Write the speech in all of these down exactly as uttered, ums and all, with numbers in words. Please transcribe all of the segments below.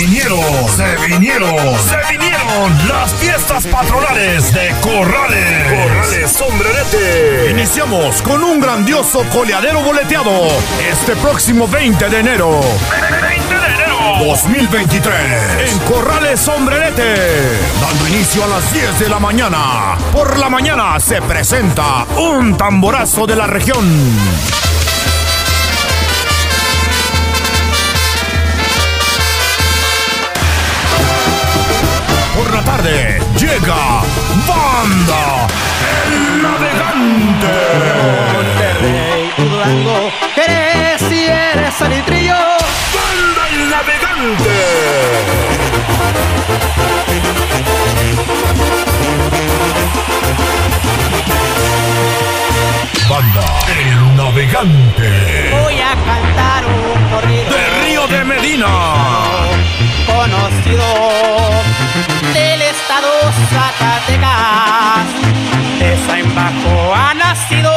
vinieron, se vinieron, se vinieron las fiestas patronales de Corrales. Corrales Sombrerete. Iniciamos con un grandioso coleadero boleteado este próximo veinte de enero. veinte de enero dos mil veintitrés en Corrales Sombrerete, dando inicio a las diez de la mañana. Por la mañana se presenta un tamborazo de la región. Por la tarde llega Banda El Navegante. Monterrey, tu Durango, eres y eres salitrillo. Banda El Navegante. Banda El Navegante. Voy a cantar un corrido De Río de Medina. conocido del estado Zacatecas. De Saimbaco ha nacido.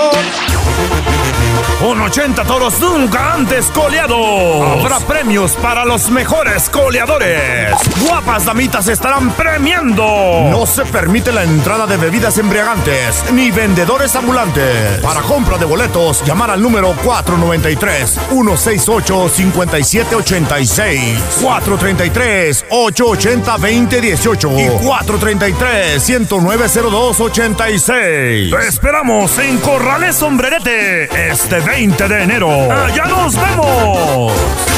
Con ochenta toros nunca antes coleados. Habrá premios para los mejores coleadores. Guapas damitas estarán premiando. No se permite la entrada de bebidas embriagantes ni vendedores ambulantes. Para compra de boletos, llamar al número cuatro nueve tres, uno seis ocho, cinco siete ocho seis, cuatro tres tres, ocho ocho cero, dos cero uno ocho y cuatro tres tres, uno cero nueve cero dos ocho seis. Te esperamos en Corrales Sombrerete este veinte de enero. ¡Allá nos vemos!